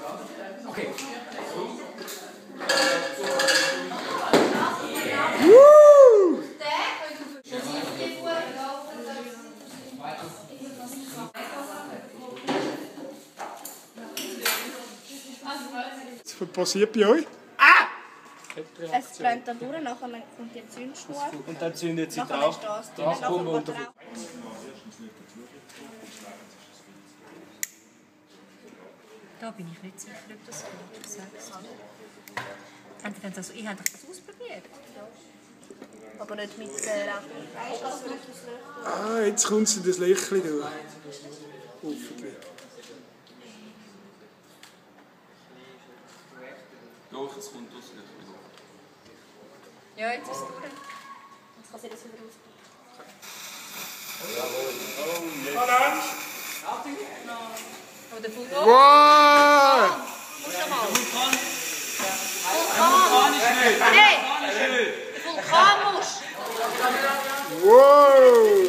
Okay. Was passiert bei euch? Es brennt dann durch, nachher kommt die Zündschnur. Und dann zündet sie Nachher drauf. ist das drin, Drauf nachher kommen und geht er auch. Da bin ich nicht sicher, ob das geht. Ich habe das ausprobiert. Aber nicht mit Rauch. Ah, jetzt kommt sie in das Lächeln durch. Hoffentlich. Doch, es kommt aus dem Ja, jetzt ist es durch. Jetzt kann sie das wieder rausgehen. Oder Vulkan. Wow! Musst du mal. Vulkan ist nicht! Hey! Der Vulkan musst. Wow!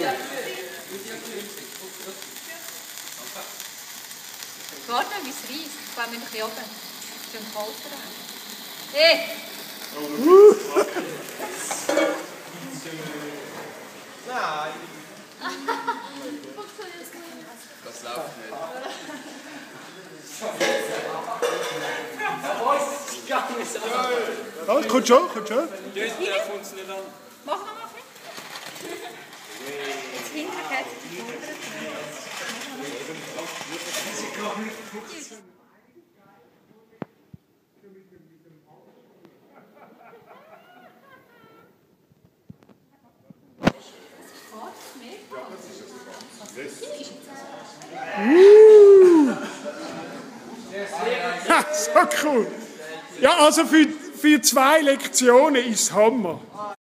Warte, wie es reisst. Ich glaube, wir ein bisschen oben. Es ist schon kalt dran. Hey! Nein! Das läuft nicht. Ja, kommt schon, kommt schon. Der kommt es nicht an. Mach noch mal ein bisschen. Jetzt hinten geht es die Schulter. Ha, so cool. Ja, also für 2 Lektionen ist es Hammer.